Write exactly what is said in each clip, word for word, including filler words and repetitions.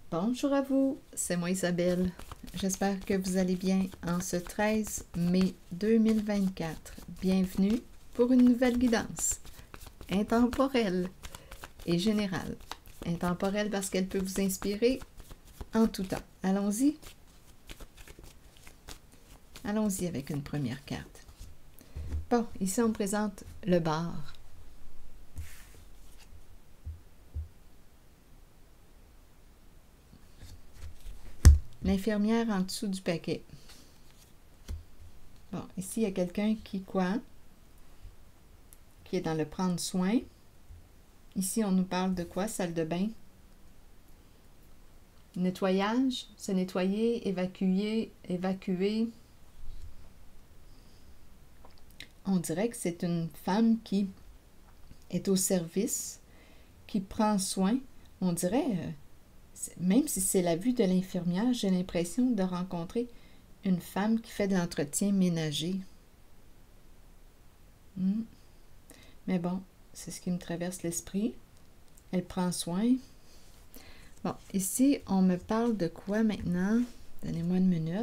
Bonjour à vous, c'est moi Isabelle. J'espère que vous allez bien en ce treize mai deux mille vingt-quatre. Bienvenue pour une nouvelle guidance intemporelle et générale. Intemporelle parce qu'elle peut vous inspirer en tout temps. Allons-y. Allons-y avec une première carte. Bon, ici on me présente le bar. L'infirmière en dessous du paquet. Bon, ici, il y a quelqu'un qui, quoi? Qui est dans le prendre soin. Ici, on nous parle de quoi? Salle de bain. Nettoyage, se nettoyer, évacuer, évacuer. On dirait que c'est une femme qui est au service, qui prend soin. On dirait... Euh, Même si c'est la vue de l'infirmière, j'ai l'impression de rencontrer une femme qui fait de l'entretien ménager. Hmm. Mais bon, c'est ce qui me traverse l'esprit. Elle prend soin. Bon, ici, on me parle de quoi maintenant? Donnez-moi une minute.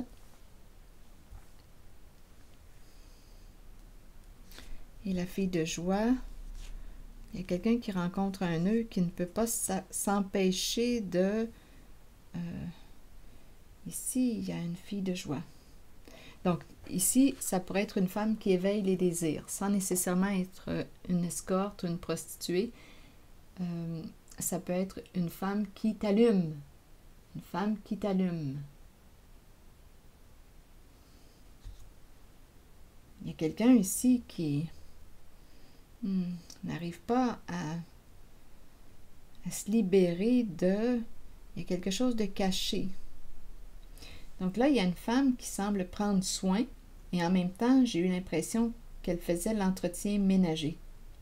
Et la fille de joie. Il y a quelqu'un qui rencontre un nœud qui ne peut pas s'empêcher de... Euh, ici, il y a une fille de joie. Donc, ici, ça pourrait être une femme qui éveille les désirs, sans nécessairement être une escorte ou une prostituée. Euh, ça peut être une femme qui t'allume. Une femme qui t'allume. Il y a quelqu'un ici qui... Hmm, n'arrive pas à, à se libérer de... Il y a quelque chose de caché. Donc là, il y a une femme qui semble prendre soin et en même temps, j'ai eu l'impression qu'elle faisait l'entretien ménager.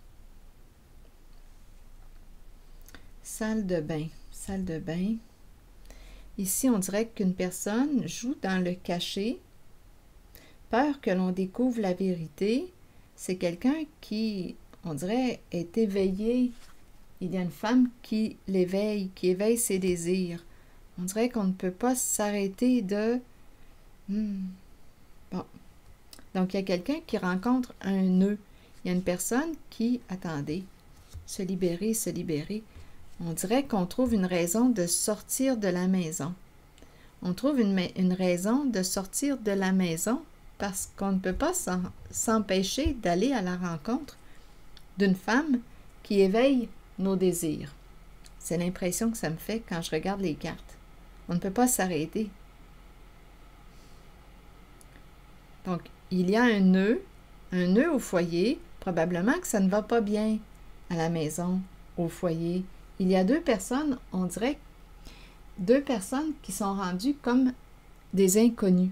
Salle de bain. Salle de bain. Ici, on dirait qu'une personne joue dans le caché. Peur que l'on découvre la vérité. C'est quelqu'un qui... on dirait, est éveillé. Il y a une femme qui l'éveille, qui éveille ses désirs. On dirait qu'on ne peut pas s'arrêter de... Hmm. Bon. Donc, il y a quelqu'un qui rencontre un nœud. Il y a une personne qui... Attendez. Se libérer, se libérer. On dirait qu'on trouve une raison de sortir de la maison. On trouve une, une raison de sortir de la maison parce qu'on ne peut pas s'empêcher d'aller à la rencontre d'une femme qui éveille nos désirs. C'est l'impression que ça me fait quand je regarde les cartes. On ne peut pas s'arrêter. Donc, il y a un nœud, un nœud au foyer. Probablement que ça ne va pas bien à la maison, au foyer. Il y a deux personnes, on dirait, deux personnes qui sont rendues comme des inconnus.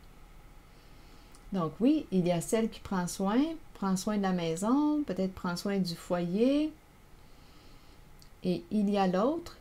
Donc oui, il y a celle qui prend soin, prend soin de la maison, peut-être prend soin du foyer. Et il y a l'autre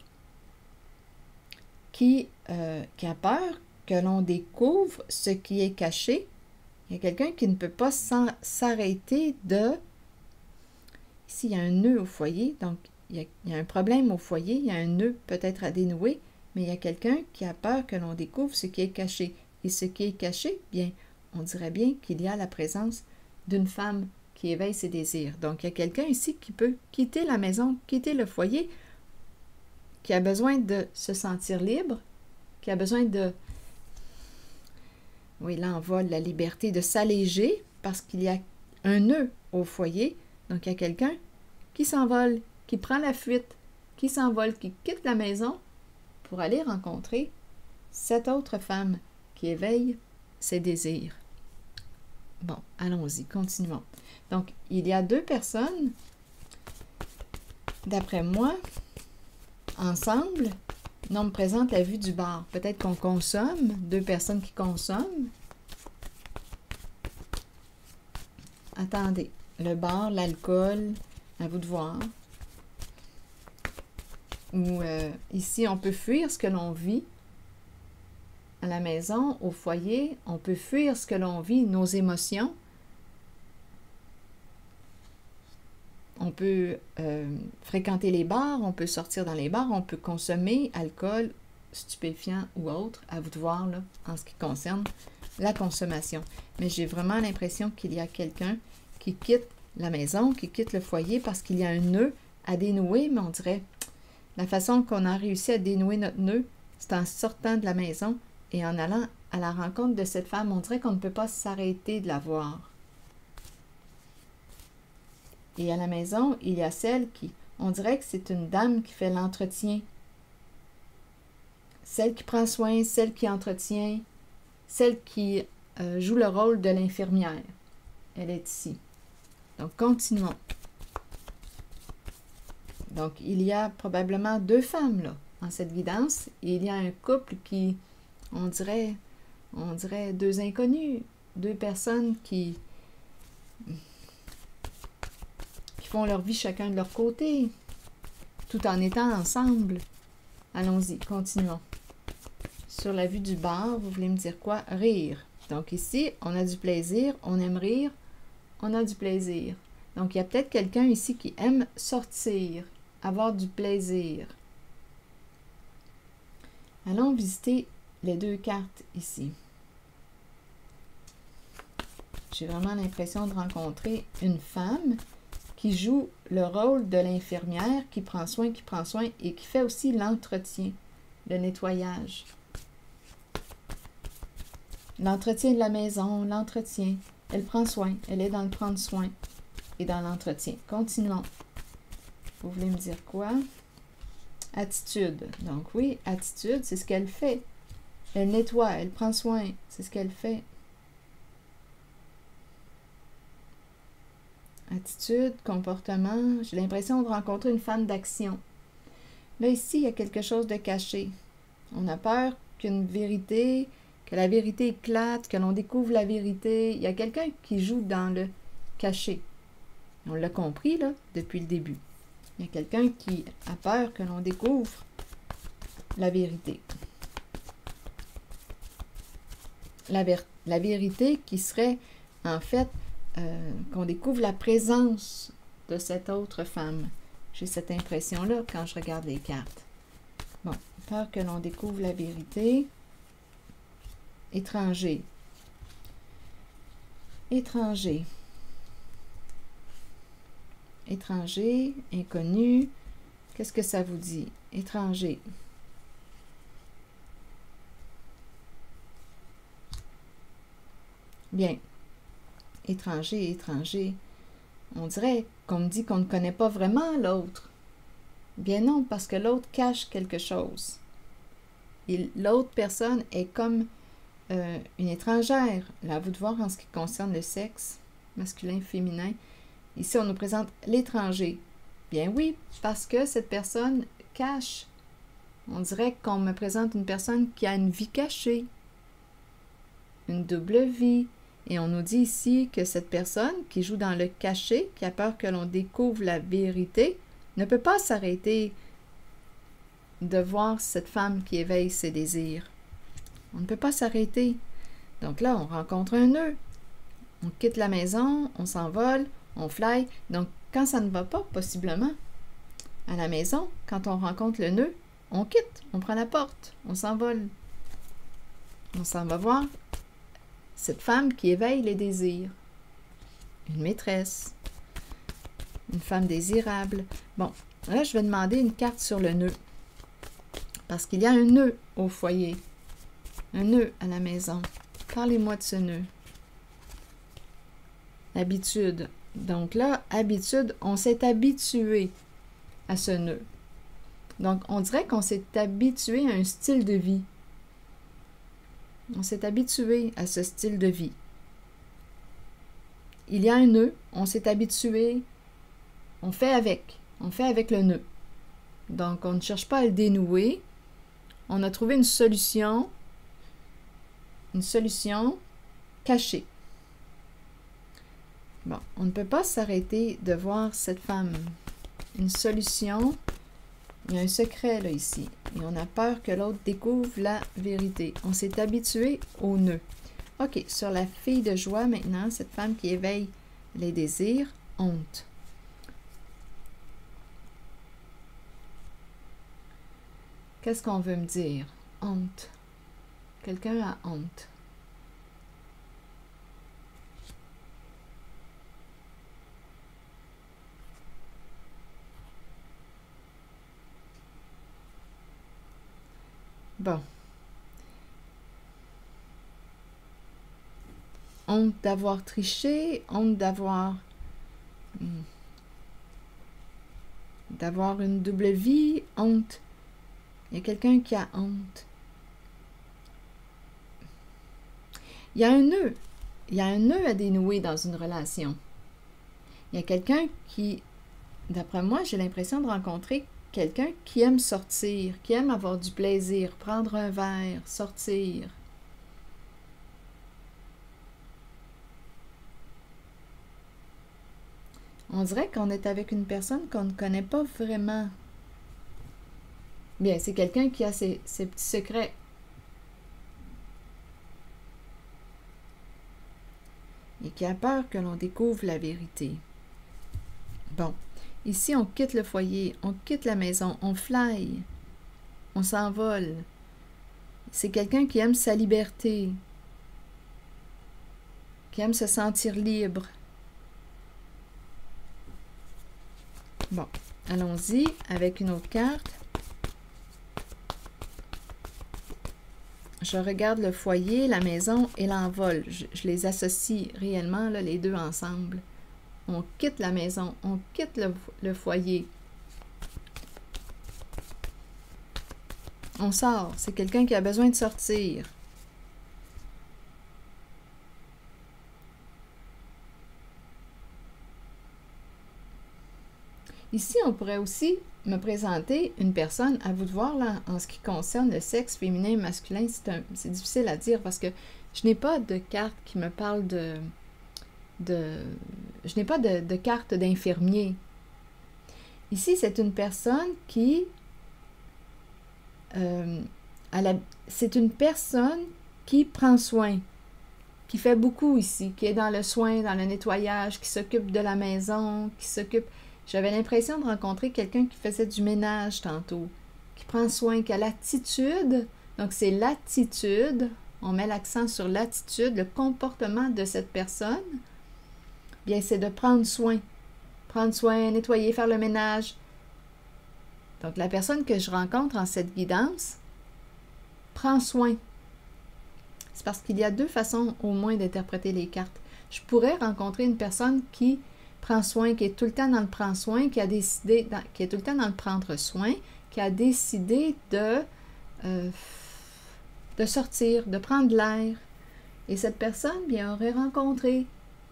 qui, euh, qui a peur que l'on découvre ce qui est caché. Il y a quelqu'un qui ne peut pas s'arrêter de... Ici, il y a un nœud au foyer, donc il y, a, il y a un problème au foyer, il y a un nœud peut-être à dénouer, mais il y a quelqu'un qui a peur que l'on découvre ce qui est caché. Et ce qui est caché, bien, on dirait bien qu'il y a la présence d'une femme qui éveille ses désirs. Donc, il y a quelqu'un ici qui peut quitter la maison, quitter le foyer, qui a besoin de se sentir libre, qui a besoin de... Oui, l'envol, la liberté, de s'alléger parce qu'il y a un nœud au foyer. Donc, il y a quelqu'un qui s'envole, qui prend la fuite, qui s'envole, qui quitte la maison pour aller rencontrer cette autre femme qui éveille ses désirs. Bon, allons-y, continuons. Donc, il y a deux personnes, d'après moi, ensemble. On me présente la vue du bar. Peut-être qu'on consomme, deux personnes qui consomment. Attendez, le bar, l'alcool, à vous de voir. Ou euh, ici, on peut fuir ce que l'on vit. À la maison, au foyer, on peut fuir ce que l'on vit, nos émotions. On peut euh, fréquenter les bars, on peut sortir dans les bars, on peut consommer alcool stupéfiants ou autres, à vous de voir là, en ce qui concerne la consommation. Mais j'ai vraiment l'impression qu'il y a quelqu'un qui quitte la maison, qui quitte le foyer parce qu'il y a un nœud à dénouer, mais on dirait la façon qu'on a réussi à dénouer notre nœud, c'est en sortant de la maison et en allant à la rencontre de cette femme. On dirait qu'on ne peut pas s'arrêter de la voir. Et à la maison, il y a celle qui, on dirait que c'est une dame qui fait l'entretien. Celle qui prend soin, celle qui entretient, celle qui euh, joue le rôle de l'infirmière. Elle est ici. Donc, continuons. Donc, il y a probablement deux femmes là, en cette guidance. Et il y a un couple qui, on dirait, on dirait deux inconnus, deux personnes qui, qui font leur vie chacun de leur côté, tout en étant ensemble. Allons-y, continuons. Sur la vue du bar, vous voulez me dire quoi? Rire. Donc ici, on a du plaisir, on aime rire, on a du plaisir. Donc, il y a peut-être quelqu'un ici qui aime sortir, avoir du plaisir. Allons visiter les deux cartes ici. J'ai vraiment l'impression de rencontrer une femme qui joue le rôle de l'infirmière, qui prend soin, qui prend soin et qui fait aussi l'entretien, le nettoyage. L'entretien de la maison, l'entretien. Elle prend soin, elle est dans le prendre soin et dans l'entretien. Continuons. Vous voulez me dire quoi? Attitude. Donc oui, attitude, c'est ce qu'elle fait. Elle nettoie, elle prend soin, c'est ce qu'elle fait. Attitude, comportement. J'ai l'impression de rencontrer une femme d'action. Là, ici, il y a quelque chose de caché. On a peur qu'une vérité, que la vérité éclate, que l'on découvre la vérité. Il y a quelqu'un qui joue dans le caché. On l'a compris, là, depuis le début. Il y a quelqu'un qui a peur que l'on découvre la vérité. La, ver la vérité qui serait, en fait, euh, qu'on découvre la présence de cette autre femme. J'ai cette impression-là quand je regarde les cartes. Bon, peur que l'on découvre la vérité. Étranger. Étranger. Étranger, inconnu. Qu'est-ce que ça vous dit? Étranger. Bien. Étranger, étranger. On dirait qu'on me dit qu'on ne connaît pas vraiment l'autre. Bien non, parce que l'autre cache quelque chose. Et l'autre personne est comme euh, une étrangère. Là, à vous de voir en ce qui concerne le sexe, masculin, féminin. Ici, on nous présente l'étranger. Bien oui, parce que cette personne cache. On dirait qu'on me présente une personne qui a une vie cachée. Une double vie. Et on nous dit ici que cette personne qui joue dans le cachet, qui a peur que l'on découvre la vérité, ne peut pas s'arrêter de voir cette femme qui éveille ses désirs. On ne peut pas s'arrêter. Donc là, on rencontre un nœud. On quitte la maison, on s'envole, on fly. Donc, quand ça ne va pas, possiblement, à la maison, quand on rencontre le nœud, on quitte, on prend la porte, on s'envole. On s'en va voir cette femme qui éveille les désirs. Une maîtresse. Une femme désirable. Bon, là, je vais demander une carte sur le nœud. Parce qu'il y a un nœud au foyer. Un nœud à la maison. Parlez-moi de ce nœud. Habitude. Donc là, habitude, on s'est habitué à ce nœud. Donc, on dirait qu'on s'est habitué à un style de vie. On s'est habitué à ce style de vie. Il y a un nœud, on s'est habitué, on fait avec, on fait avec le nœud. Donc, on ne cherche pas à le dénouer. On a trouvé une solution, une solution cachée. Bon, on ne peut pas s'arrêter de voir cette femme. Une solution, il y a un secret là ici. Et on a peur que l'autre découvre la vérité. On s'est habitué au nœud. OK, sur la fille de joie maintenant, cette femme qui éveille les désirs, honte. Qu'est-ce qu'on veut me dire? honte. Quelqu'un a honte. Bon. Honte d'avoir triché, honte d'avoir hmm, d'avoir une double vie, honte. Il y a quelqu'un qui a honte. Il y a un nœud. Il y a un nœud à dénouer dans une relation. Il y a quelqu'un qui, d'après moi, j'ai l'impression de rencontrer quelqu'un qui aime sortir, qui aime avoir du plaisir, prendre un verre, sortir. On dirait qu'on est avec une personne qu'on ne connaît pas vraiment. Bien, c'est quelqu'un qui a ses, ses petits secrets. Et qui a peur que l'on découvre la vérité. Bon, ici on quitte le foyer, on quitte la maison, on fly, on s'envole. C'est quelqu'un qui aime sa liberté, qui aime se sentir libre. Bon, allons-y avec une autre carte. Je regarde le foyer, la maison et l'envol. Je, je les associe réellement, là, les deux ensemble. On quitte la maison, on quitte le, le foyer. On sort. C'est quelqu'un qui a besoin de sortir. Ici, on pourrait aussi me présenter une personne, à vous de voir, là, en ce qui concerne le sexe féminin et masculin, c'est difficile à dire parce que je n'ai pas de carte qui me parle de... de je n'ai pas de, de carte d'infirmier. Ici, c'est une personne qui... Euh, c'est une personne qui prend soin, qui fait beaucoup ici, qui est dans le soin, dans le nettoyage, qui s'occupe de la maison, qui s'occupe... J'avais l'impression de rencontrer quelqu'un qui faisait du ménage tantôt, qui prend soin, qui a l'attitude. Donc, c'est l'attitude. On met l'accent sur l'attitude, le comportement de cette personne. Bien, c'est de prendre soin. Prendre soin, nettoyer, faire le ménage. Donc, la personne que je rencontre en cette guidance prend soin. C'est parce qu'il y a deux façons au moins d'interpréter les cartes. Je pourrais rencontrer une personne qui prend soin, qui est tout le temps dans le prendre soin, qui a décidé, dans, qui est tout le temps dans le prendre soin, qui a décidé de, euh, de sortir, de prendre l'air. Et cette personne, bien, aurait rencontré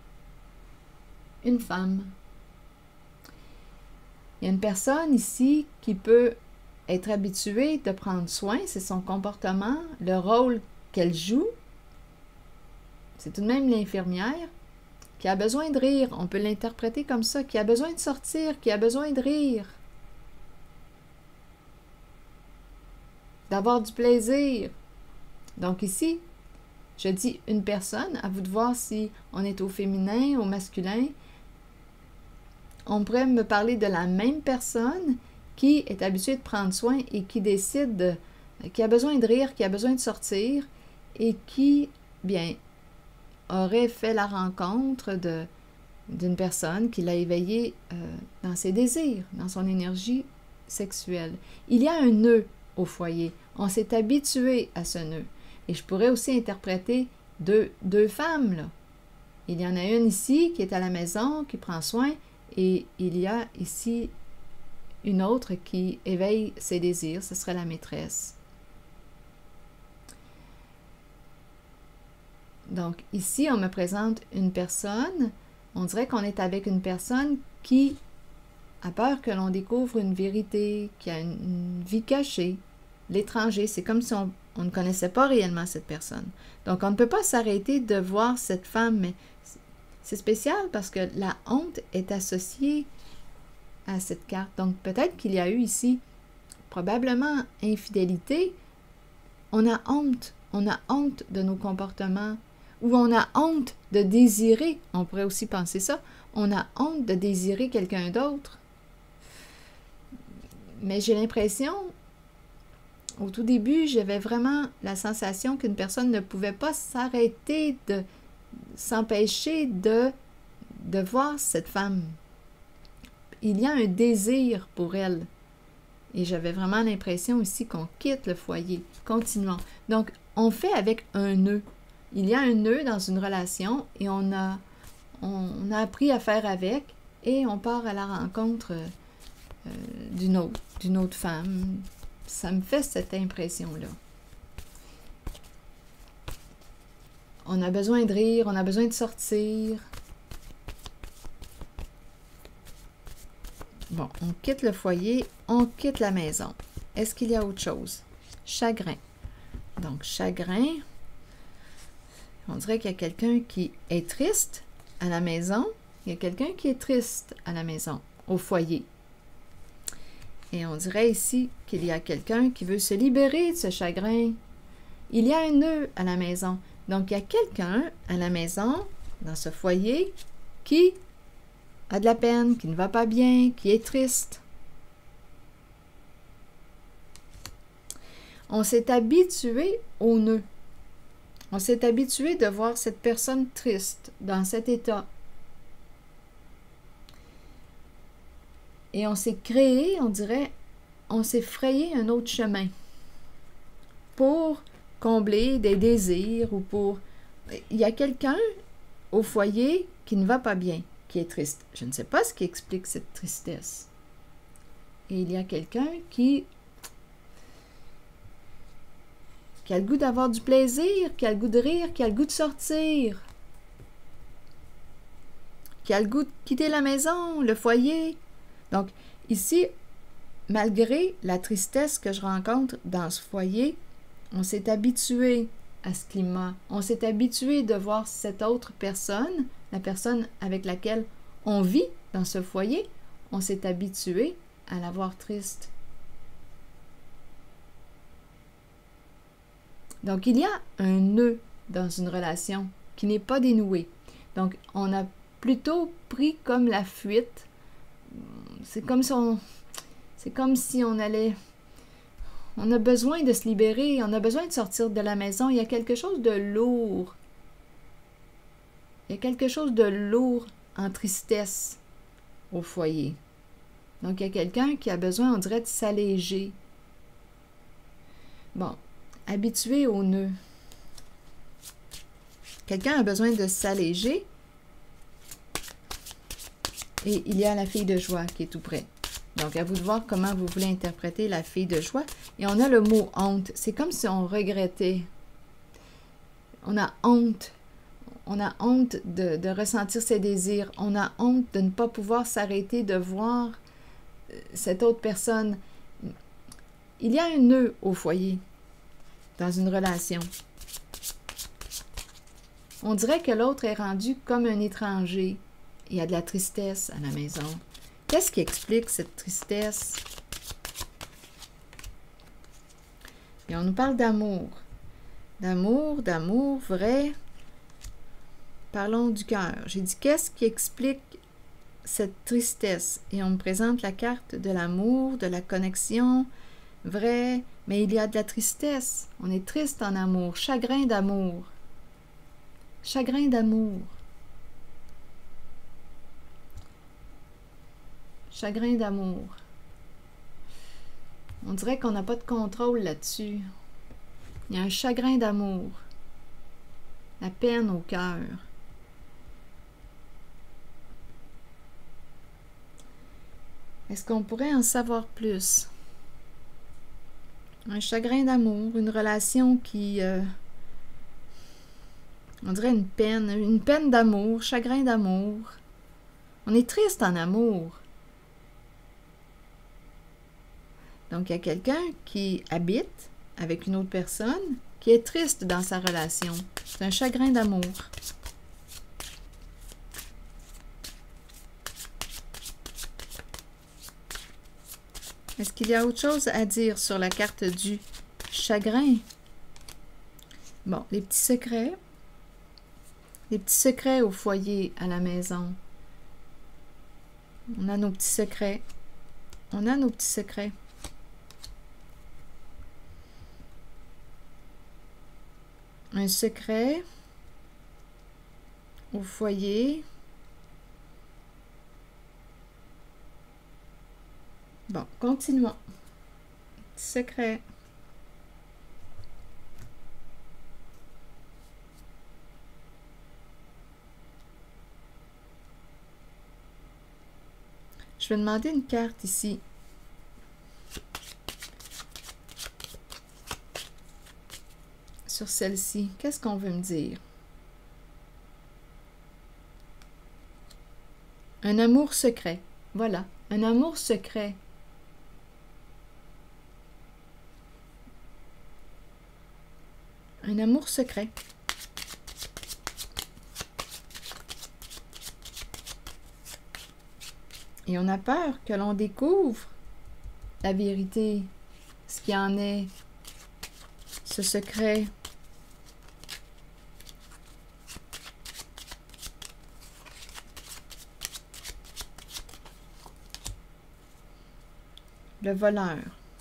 une femme. Il y a une personne ici qui peut être habituée de prendre soin, c'est son comportement, le rôle qu'elle joue. C'est tout de même l'infirmière qui a besoin de rire, on peut l'interpréter comme ça, qui a besoin de sortir, qui a besoin de rire, d'avoir du plaisir. Donc ici, je dis une personne, à vous de voir si on est au féminin, au masculin. On pourrait me parler de la même personne qui est habituée de prendre soin et qui décide, de, qui a besoin de rire, qui a besoin de sortir et qui, bien, aurait fait la rencontre de, d'une personne qui l'a éveillé euh, dans ses désirs, dans son énergie sexuelle. Il y a un nœud au foyer. On s'est habitué à ce nœud. Et je pourrais aussi interpréter deux, deux femmes, là. Il y en a une ici qui est à la maison, qui prend soin, et il y a ici une autre qui éveille ses désirs, ce serait la maîtresse. Donc, ici, on me présente une personne, on dirait qu'on est avec une personne qui a peur que l'on découvre une vérité, qui a une, une vie cachée. L'étranger, c'est comme si on, on ne connaissait pas réellement cette personne. Donc, on ne peut pas s'arrêter de voir cette femme, mais c'est spécial parce que la honte est associée à cette carte. Donc, peut-être qu'il y a eu ici, probablement, infidélité. On a honte, on a honte de nos comportements, ou on a honte de désirer, on pourrait aussi penser ça, on a honte de désirer quelqu'un d'autre. Mais j'ai l'impression, au tout début, j'avais vraiment la sensation qu'une personne ne pouvait pas s'arrêter de s'empêcher de, de voir cette femme. Il y a un désir pour elle. Et j'avais vraiment l'impression aussi qu'on quitte le foyer continuellement. Donc, on fait avec un nœud. Il y a un nœud dans une relation et on a, on, on a appris à faire avec et on part à la rencontre euh, d'une autre, d'une autre femme. Ça me fait cette impression-là. On a besoin de rire, on a besoin de sortir. Bon, on quitte le foyer, on quitte la maison. Est-ce qu'il y a autre chose? Chagrin. Donc, chagrin, on dirait qu'il y a quelqu'un qui est triste à la maison. Il y a quelqu'un qui est triste à la maison, au foyer. Et on dirait ici qu'il y a quelqu'un qui veut se libérer de ce chagrin. Il y a un nœud à la maison. Donc, il y a quelqu'un à la maison, dans ce foyer, qui a de la peine, qui ne va pas bien, qui est triste. On s'est habitué au nœud. On s'est habitué de voir cette personne triste, dans cet état. Et on s'est créé, on dirait, on s'est frayé un autre chemin pour combler des désirs ou pour... Il y a quelqu'un au foyer qui ne va pas bien, qui est triste. Je ne sais pas ce qui explique cette tristesse. Et il y a quelqu'un qui... qui a le goût d'avoir du plaisir, qui a le goût de rire, qui a le goût de sortir, qui a le goût de quitter la maison, le foyer. Donc, ici, malgré la tristesse que je rencontre dans ce foyer, on s'est habitué à ce climat. On s'est habitué de voir cette autre personne, la personne avec laquelle on vit dans ce foyer, on s'est habitué à la voir triste. Donc, il y a un nœud dans une relation qui n'est pas dénoué. Donc, on a plutôt pris comme la fuite. C'est comme si on, c'est comme si on allait... On a besoin de se libérer, on a besoin de sortir de la maison. Il y a quelque chose de lourd. Il y a quelque chose de lourd en tristesse au foyer. Donc, il y a quelqu'un qui a besoin, on dirait, de s'alléger. Bon, habitué au nœud. Quelqu'un a besoin de s'alléger. Et il y a la fille de joie qui est tout près. Donc, à vous de voir comment vous voulez interpréter la fille de joie. Et on a le mot honte. C'est comme si on regrettait. On a honte. On a honte de, de ressentir ses désirs. On a honte de ne pas pouvoir s'arrêter de voir cette autre personne. Il y a un nœud au foyer, dans une relation. On dirait que l'autre est rendu comme un étranger. Il y a de la tristesse à la maison. Qu'est-ce qui explique cette tristesse? Et on nous parle d'amour. D'amour, d'amour vrai. Parlons du cœur. J'ai dit, qu'est-ce qui explique cette tristesse? Et on me présente la carte de l'amour, de la connexion vraie. Mais il y a de la tristesse. On est triste en amour. Chagrin d'amour. Chagrin d'amour. Chagrin d'amour. On dirait qu'on n'a pas de contrôle là-dessus. Il y a un chagrin d'amour. La peine au cœur. Est-ce qu'on pourrait en savoir plus? Un chagrin d'amour, une relation qui... Euh, on dirait une peine, une peine d'amour, chagrin d'amour. On est triste en amour. Donc, il y a quelqu'un qui habite avec une autre personne qui est triste dans sa relation. C'est un chagrin d'amour. Est-ce qu'il y a autre chose à dire sur la carte du chagrin? Bon, les petits secrets. Les petits secrets au foyer, à la maison. On a nos petits secrets. On a nos petits secrets. Un secret au foyer. Bon, continuons. Secret. Je vais demander une carte ici. Sur celle-ci, qu'est-ce qu'on veut me dire? Un amour secret. Voilà, un amour secret. Un amour secret. Et on a peur que l'on découvre la vérité, ce qui en est, ce secret. Le voleur.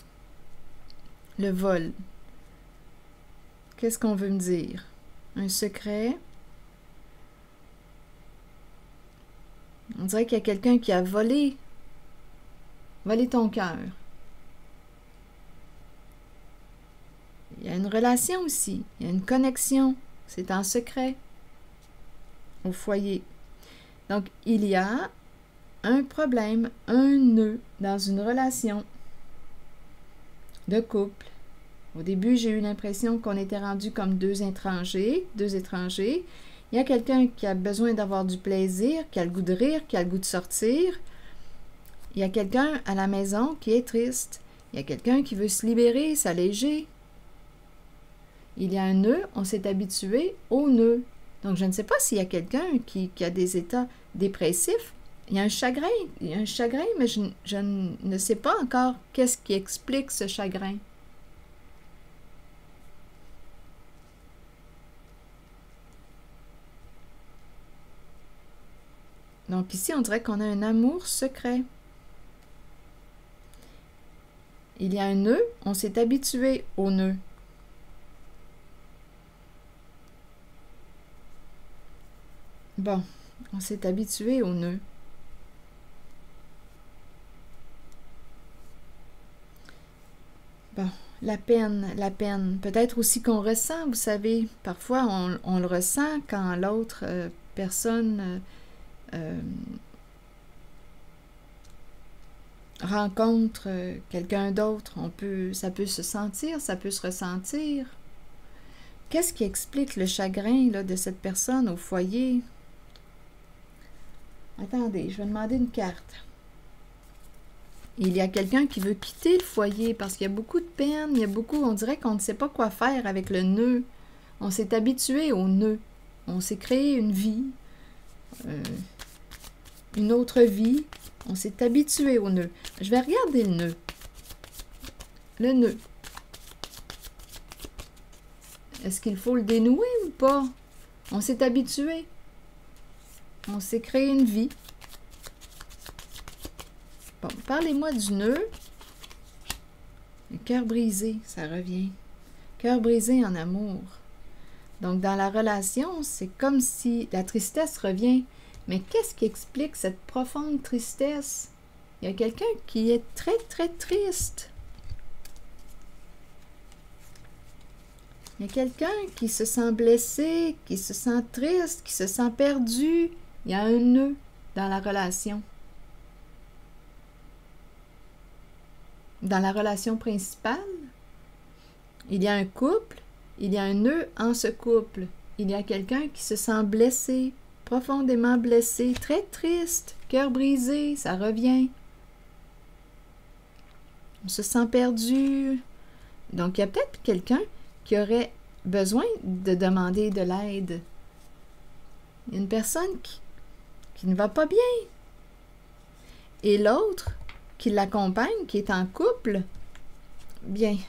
Le vol. Qu'est-ce qu'on veut me dire? Un secret. On dirait qu'il y a quelqu'un qui a volé, volé ton cœur. Il y a une relation aussi, il y a une connexion, c'est en secret au foyer. Donc, il y a un problème, un nœud dans une relation de couple. Au début, j'ai eu l'impression qu'on était rendu comme deux étrangers, deux étrangers. Il y a quelqu'un qui a besoin d'avoir du plaisir, qui a le goût de rire, qui a le goût de sortir. Il y a quelqu'un à la maison qui est triste. Il y a quelqu'un qui veut se libérer, s'alléger. Il y a un nœud, on s'est habitué au nœud. Donc, je ne sais pas s'il y a quelqu'un qui, qui a des états dépressifs. Il y a un chagrin, il y a un chagrin, mais je, je ne sais pas encore qu'est-ce qui explique ce chagrin. Donc ici, on dirait qu'on a un amour secret. Il y a un nœud, on s'est habitué au nœud. Bon, on s'est habitué au nœud. Bon, la peine, la peine. Peut-être aussi qu'on ressent, vous savez, parfois on, on le ressent quand l'autre euh, personne... Euh, Euh, rencontre quelqu'un d'autre, on peut, ça peut se sentir, ça peut se ressentir. Qu'est-ce qui explique le chagrin là, de cette personne au foyer? Attendez, je vais demander une carte. Il y a quelqu'un qui veut quitter le foyer parce qu'il y a beaucoup de peine, il y a beaucoup, on dirait qu'on ne sait pas quoi faire avec le nœud. On s'est habitué au nœud. On s'est créé une vie. Euh, une autre vie, on s'est habitué au nœud. Je vais regarder le nœud. Le nœud. Est-ce qu'il faut le dénouer ou pas? On s'est habitué. On s'est créé une vie. Bon, parlez-moi du nœud. Le cœur brisé, ça revient. Cœur brisé en amour. Donc, dans la relation, c'est comme si la tristesse revient. Mais qu'est-ce qui explique cette profonde tristesse? Il y a quelqu'un qui est très, très triste. Il y a quelqu'un qui se sent blessé, qui se sent triste, qui se sent perdu. Il y a un nœud dans la relation. Dans la relation principale, il y a un couple, il y a un nœud en ce couple. Il y a quelqu'un qui se sent blessé, profondément blessé, très triste, cœur brisé, ça revient. On se sent perdu. Donc, il y a peut-être quelqu'un qui aurait besoin de demander de l'aide. Il y a une personne qui, qui ne va pas bien. Et l'autre qui l'accompagne, qui est en couple, bien,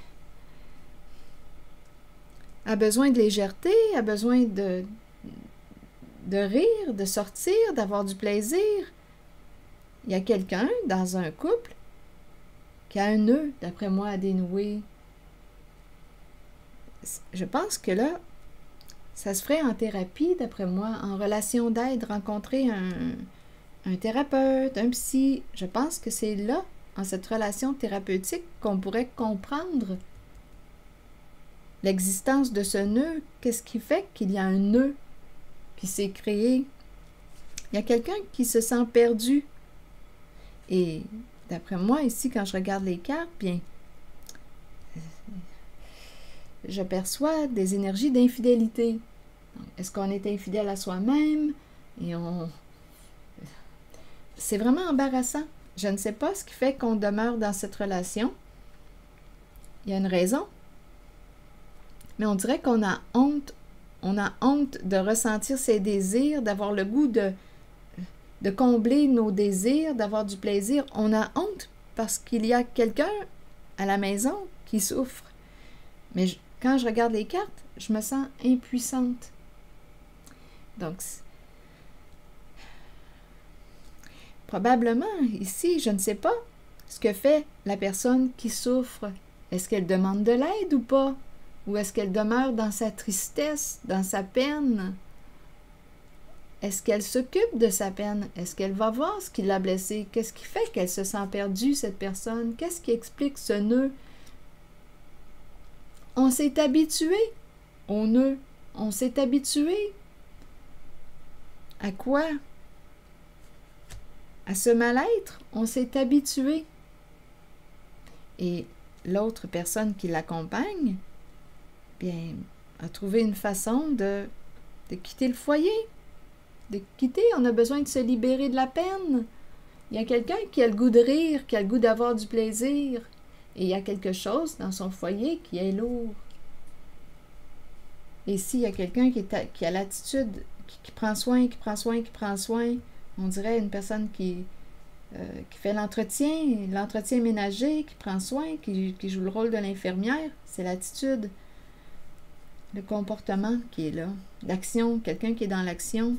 a besoin de légèreté, a besoin de... de rire, de sortir, d'avoir du plaisir. Il y a quelqu'un dans un couple qui a un nœud, d'après moi, à dénouer. Je pense que là, ça se ferait en thérapie, d'après moi, en relation d'aide, rencontrer un, un thérapeute, un psy. Je pense que c'est là, en cette relation thérapeutique, qu'on pourrait comprendre l'existence de ce nœud. Qu'est-ce qui fait qu'il y a un nœud qui s'est créé? Il y a quelqu'un qui se sent perdu. Et d'après moi, ici, quand je regarde les cartes, bien, je perçois des énergies d'infidélité. Est-ce qu'on est infidèle à soi-même? Et on... C'est vraiment embarrassant. Je ne sais pas ce qui fait qu'on demeure dans cette relation. Il y a une raison. Mais on dirait qu'on a honte. On a honte de ressentir ses désirs, d'avoir le goût de, de combler nos désirs, d'avoir du plaisir. On a honte parce qu'il y a quelqu'un à la maison qui souffre. Mais je, quand je regarde les cartes, je me sens impuissante. Donc, probablement, ici, je ne sais pas ce que fait la personne qui souffre. Est-ce qu'elle demande de l'aide ou pas? Ou est-ce qu'elle demeure dans sa tristesse, dans sa peine? Est-ce qu'elle s'occupe de sa peine? Est-ce qu'elle va voir ce qui l'a blessée? Qu'est-ce qui fait qu'elle se sent perdue, cette personne? Qu'est-ce qui explique ce nœud? On s'est habitué au nœud. On s'est habitué à quoi? À ce mal-être. On s'est habitué. Et l'autre personne qui l'accompagne, bien, a trouvé une façon de, de quitter le foyer. De quitter, on a besoin de se libérer de la peine. Il y a quelqu'un qui a le goût de rire, qui a le goût d'avoir du plaisir. Et il y a quelque chose dans son foyer qui est lourd. Et s'il y a quelqu'un qui, qui a l'attitude, qui, qui prend soin, qui prend soin, qui prend soin, on dirait une personne qui, euh, qui fait l'entretien, l'entretien ménager, qui prend soin, qui, qui joue le rôle de l'infirmière, c'est l'attitude, le comportement qui est là. L'action, quelqu'un qui est dans l'action.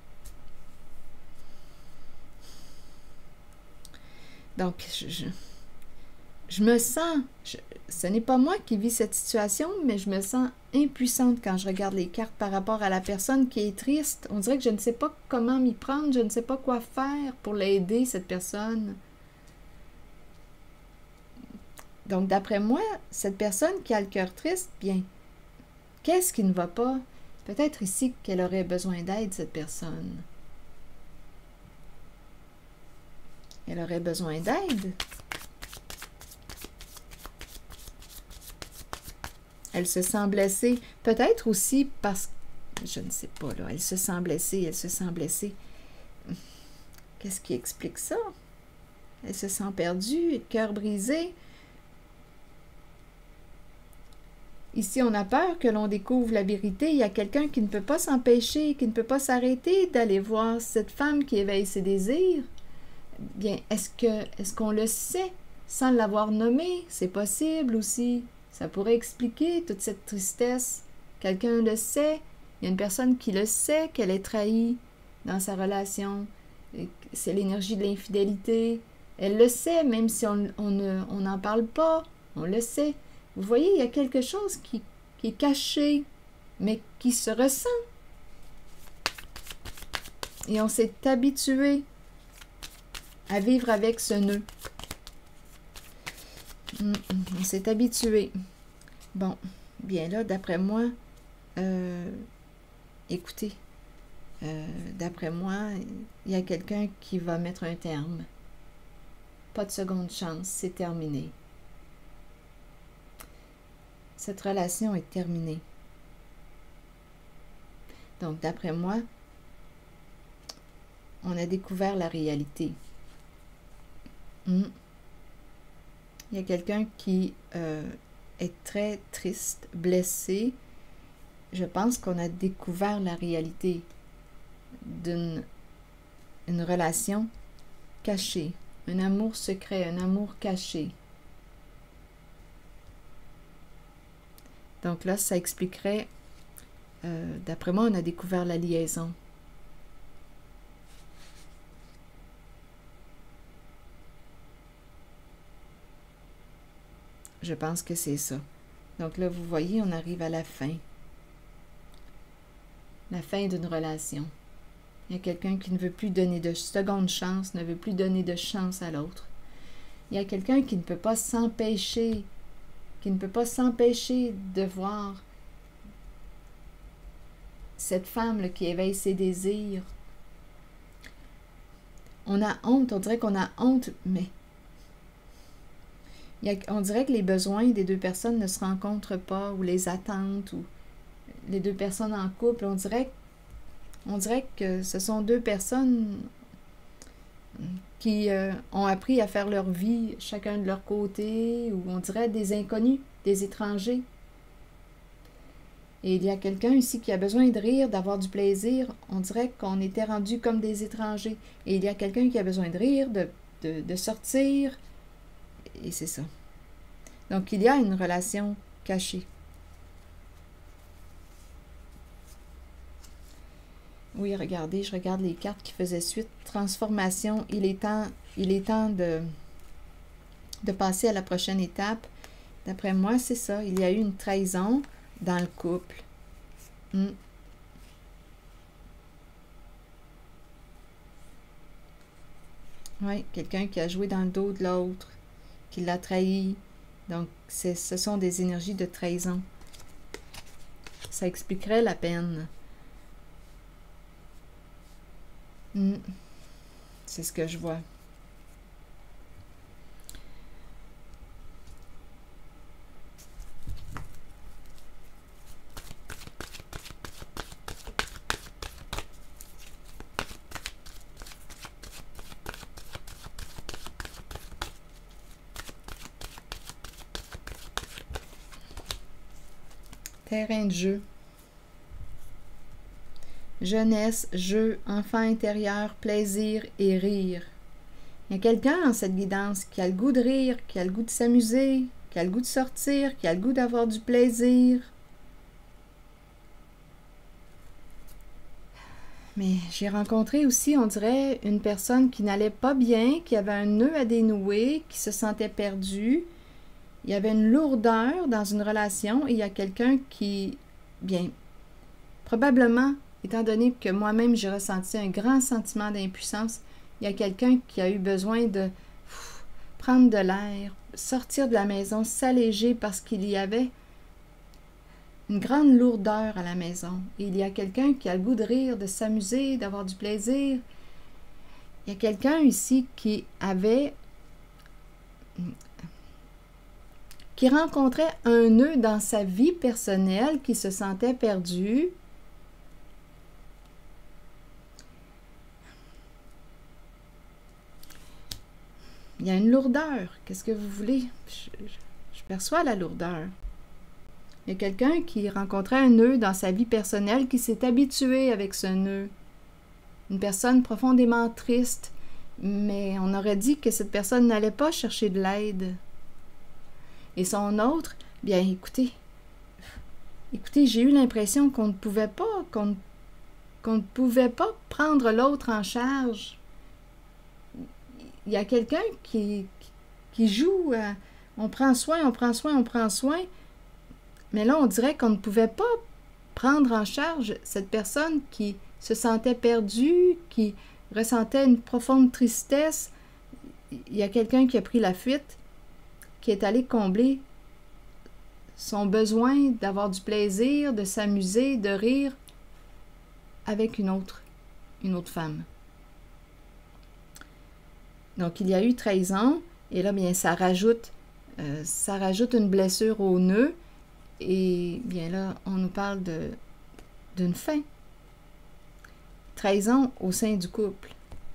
Donc, je, je, je me sens, je, ce n'est pas moi qui vis cette situation, mais je me sens impuissante quand je regarde les cartes par rapport à la personne qui est triste. On dirait que je ne sais pas comment m'y prendre, je ne sais pas quoi faire pour l'aider, cette personne. Donc, d'après moi, cette personne qui a le cœur triste, bien, qu'est-ce qui ne va pas? Peut-être ici qu'elle aurait besoin d'aide, cette personne. Elle aurait besoin d'aide. Elle se sent blessée. Peut-être aussi parce que, je ne sais pas, là, elle se sent blessée, elle se sent blessée. Qu'est-ce qui explique ça? Elle se sent perdue, cœur brisé. Ici, on a peur que l'on découvre la vérité. Il y a quelqu'un qui ne peut pas s'empêcher, qui ne peut pas s'arrêter d'aller voir cette femme qui éveille ses désirs. Bien, est-ce que est-ce qu'on le sait sans l'avoir nommé? C'est possible aussi. Ça pourrait expliquer toute cette tristesse. Quelqu'un le sait. Il y a une personne qui le sait qu'elle est trahie dans sa relation. C'est l'énergie de l'infidélité. Elle le sait, même si on n'en on n'en parle pas. On le sait. Vous voyez, il y a quelque chose qui, qui est caché, mais qui se ressent. Et on s'est habitué à vivre avec ce nœud. On s'est habitué. Bon, bien là, d'après moi, euh, écoutez, euh, d'après moi, il y a quelqu'un qui va mettre un terme. Pas de seconde chance, c'est terminé. Cette relation est terminée. Donc, d'après moi, on a découvert la réalité. Hmm. Il y a quelqu'un qui euh, est très triste, blessé. Je pense qu'on a découvert la réalité d'une une relation cachée, un amour secret, un amour caché. Donc là, ça expliquerait, euh, d'après moi, on a découvert la liaison. Je pense que c'est ça. Donc là, vous voyez, on arrive à la fin. la fin d'une relation. Il y a quelqu'un qui ne veut plus donner de seconde chance, ne veut plus donner de chance à l'autre. Il y a quelqu'un qui ne peut pas s'empêcher, qui ne peut pas s'empêcher de voir cette femme là, qui éveille ses désirs. On a honte, on dirait qu'on a honte, mais il y a, on dirait que les besoins des deux personnes ne se rencontrent pas, ou les attentes, ou les deux personnes en couple, on dirait, on dirait que ce sont deux personnes qui euh, ont appris à faire leur vie chacun de leur côté, ou on dirait des inconnus, des étrangers. Et il y a quelqu'un ici qui a besoin de rire, d'avoir du plaisir. On dirait qu'on était rendus comme des étrangers. Et il y a quelqu'un qui a besoin de rire, de, de, de sortir. Et c'est ça. Donc, il y a une relation cachée. Oui, regardez, je regarde les cartes qui faisaient suite. Transformation, il est temps, il est temps de, de passer à la prochaine étape. D'après moi, c'est ça. Il y a eu une trahison dans le couple. Hmm. Oui, quelqu'un qui a joué dans le dos de l'autre, qui l'a trahi. Donc, ce sont des énergies de trahison. Ça expliquerait la peine. Hmm. C'est ce que je vois. Terrain de jeu. Jeunesse, jeu, enfant intérieur, plaisir et rire. Il y a quelqu'un dans cette guidance qui a le goût de rire, qui a le goût de s'amuser, qui a le goût de sortir, qui a le goût d'avoir du plaisir. Mais j'ai rencontré aussi, on dirait, une personne qui n'allait pas bien, qui avait un nœud à dénouer, qui se sentait perdue. Il y avait une lourdeur dans une relation et il y a quelqu'un qui, bien, probablement, étant donné que moi-même j'ai ressenti un grand sentiment d'impuissance, il y a quelqu'un qui a eu besoin de pff, prendre de l'air, sortir de la maison, s'alléger parce qu'il y avait une grande lourdeur à la maison. Et il y a quelqu'un qui a le goût de rire, de s'amuser, d'avoir du plaisir. Il y a quelqu'un ici qui avait... qui rencontrait un nœud dans sa vie personnelle, qui se sentait perdu. Il y a une lourdeur. Qu'est-ce que vous voulez? Je, je, je perçois la lourdeur. Il y a quelqu'un qui rencontrait un nœud dans sa vie personnelle, qui s'est habitué avec ce nœud. Une personne profondément triste, mais on aurait dit que cette personne n'allait pas chercher de l'aide. Et son autre, bien, écoutez, écoutez, j'ai eu l'impression qu'on ne pouvait pas, qu'on qu'on ne pouvait pas prendre l'autre en charge. Il y a quelqu'un qui, qui joue à, on prend soin, on prend soin, on prend soin, mais là, on dirait qu'on ne pouvait pas prendre en charge cette personne qui se sentait perdue, qui ressentait une profonde tristesse. Il y a quelqu'un qui a pris la fuite, qui est allé combler son besoin d'avoir du plaisir, de s'amuser, de rire avec une autre, une autre femme. Donc, il y a eu trahison, et là, bien, ça rajoute, euh, ça rajoute une blessure au nœud, et bien là, on nous parle de, d'une fin. Trahison au sein du couple.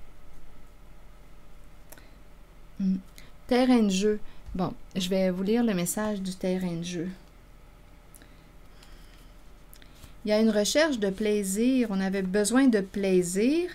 Hmm. Terrain de jeu. Bon, je vais vous lire le message du terrain de jeu. Il y a une recherche de plaisir. On avait besoin de plaisir.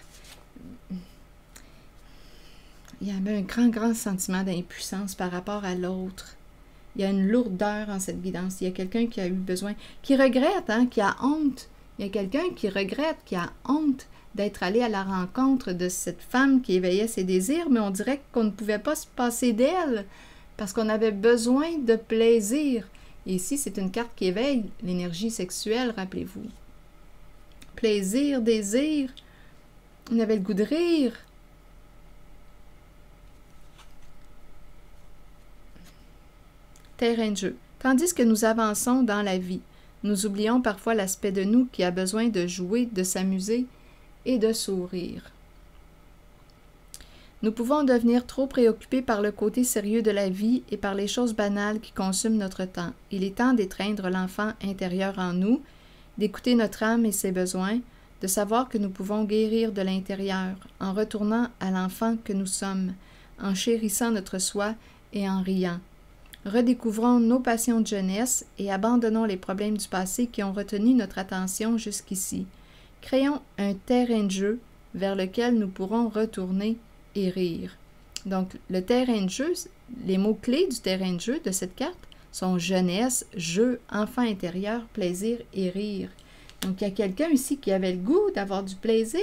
Il y avait un grand, grand sentiment d'impuissance par rapport à l'autre. Il y a une lourdeur en cette guidance. Il y a quelqu'un qui a eu besoin, qui regrette, hein, qui a honte. Il y a quelqu'un qui regrette, qui a honte d'être allé à la rencontre de cette femme qui éveillait ses désirs, mais on dirait qu'on ne pouvait pas se passer d'elle. Parce qu'on avait besoin de plaisir. Et ici, c'est une carte qui éveille l'énergie sexuelle, rappelez-vous. plaisir, désir. On avait le goût de rire. Terrain de jeu. Tandis que nous avançons dans la vie, nous oublions parfois l'aspect de nous qui a besoin de jouer, de s'amuser et de sourire. Nous pouvons devenir trop préoccupés par le côté sérieux de la vie et par les choses banales qui consument notre temps. Il est temps d'étreindre l'enfant intérieur en nous, d'écouter notre âme et ses besoins, de savoir que nous pouvons guérir de l'intérieur en retournant à l'enfant que nous sommes, en chérissant notre soi et en riant. Redécouvrons nos passions de jeunesse et abandonnons les problèmes du passé qui ont retenu notre attention jusqu'ici. Créons un terrain de jeu vers lequel nous pourrons retourner et rire. Donc, le terrain de jeu, les mots-clés du terrain de jeu de cette carte sont jeunesse, jeu, enfant intérieur, plaisir et rire. Donc, il y a quelqu'un ici qui avait le goût d'avoir du plaisir.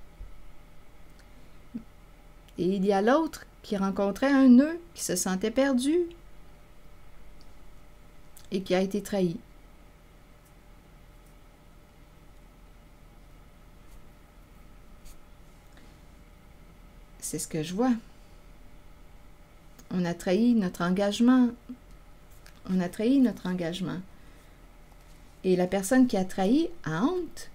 Et il y a l'autre qui rencontrait un nœud, qui se sentait perdu et qui a été trahi. C'est ce que je vois. On a trahi notre engagement. On a trahi notre engagement. Et la personne qui a trahi a honte.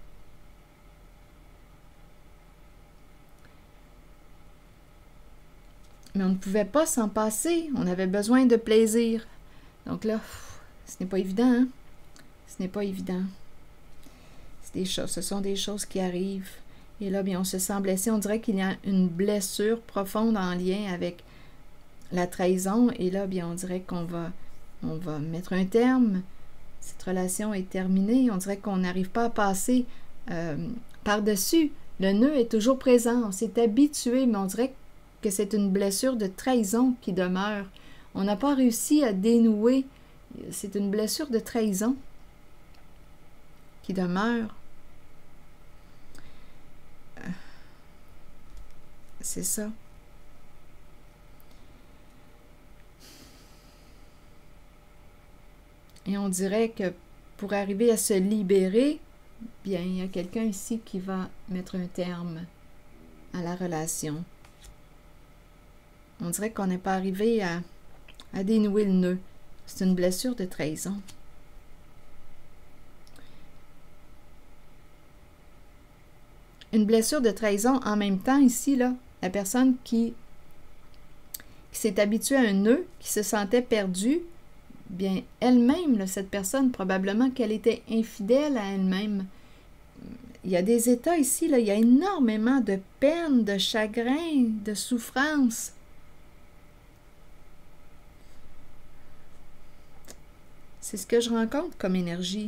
Mais on ne pouvait pas s'en passer. On avait besoin de plaisir. Donc là, ce n'est pas évident. Hein? Ce n'est pas évident. C'est des choses, ce sont des choses qui arrivent. Et là, bien, on se sent blessé. On dirait qu'il y a une blessure profonde en lien avec la trahison. Et là, bien, on dirait qu'on va, on va mettre un terme. Cette relation est terminée. On dirait qu'on n'arrive pas à passer euh, par-dessus. Le nœud est toujours présent. On s'est habitué, mais on dirait que c'est une blessure de trahison qui demeure. On n'a pas réussi à dénouer. C'est une blessure de trahison qui demeure. C'est ça. Et on dirait que pour arriver à se libérer, bien, il y a quelqu'un ici qui va mettre un terme à la relation. On dirait qu'on n'est pas arrivé à, à dénouer le nœud. C'est une blessure de trahison. Une blessure de trahison en même temps ici, là, la personne qui, qui s'est habituée à un nœud, qui se sentait perdue, bien, elle-même, cette personne, probablement qu'elle était infidèle à elle-même. Il y a des états ici, là, il y a énormément de peine, de chagrin, de souffrance. C'est ce que je rencontre comme énergie.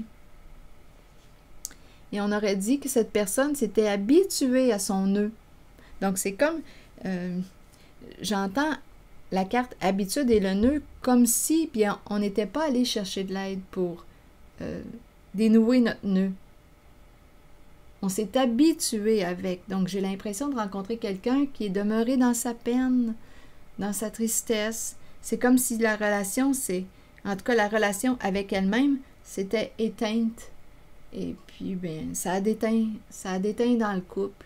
Et on aurait dit que cette personne s'était habituée à son nœud. Donc, c'est comme, euh, j'entends la carte habitude et le nœud comme si, bien, on n'était pas allé chercher de l'aide pour euh, dénouer notre nœud. On s'est habitué avec. Donc, j'ai l'impression de rencontrer quelqu'un qui est demeuré dans sa peine, dans sa tristesse. C'est comme si la relation, c'est, en tout cas, la relation avec elle-même, s'était éteinte. Et puis, bien, ça a déteint, ça a déteint dans le couple.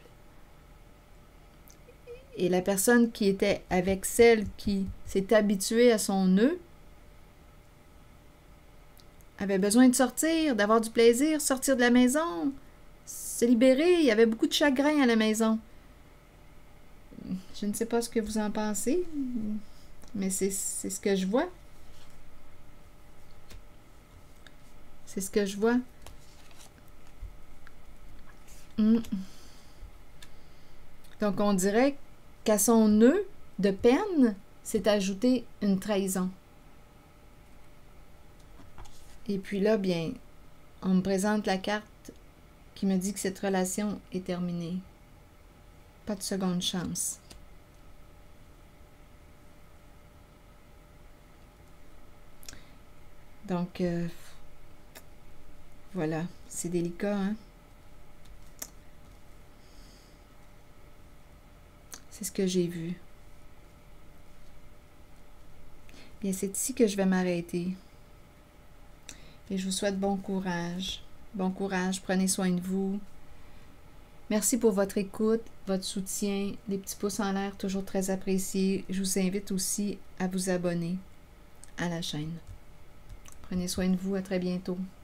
Et la personne qui était avec celle qui s'est habituée à son nœud avait besoin de sortir, d'avoir du plaisir, sortir de la maison, se libérer. Il y avait beaucoup de chagrin à la maison. Je ne sais pas ce que vous en pensez, mais c'est c'est ce que je vois. C'est ce que je vois. Mm. Donc, on dirait qu'à son nœud de peine s'est ajoutée une trahison. Et puis là, bien, on me présente la carte qui me dit que cette relation est terminée. Pas de seconde chance. Donc, euh, voilà, c'est délicat, hein? C'est ce que j'ai vu. Bien, c'est ici que je vais m'arrêter. Et je vous souhaite bon courage. Bon courage, prenez soin de vous. Merci pour votre écoute, votre soutien, les petits pouces en l'air, toujours très appréciés. Je vous invite aussi à vous abonner à la chaîne. Prenez soin de vous, à très bientôt.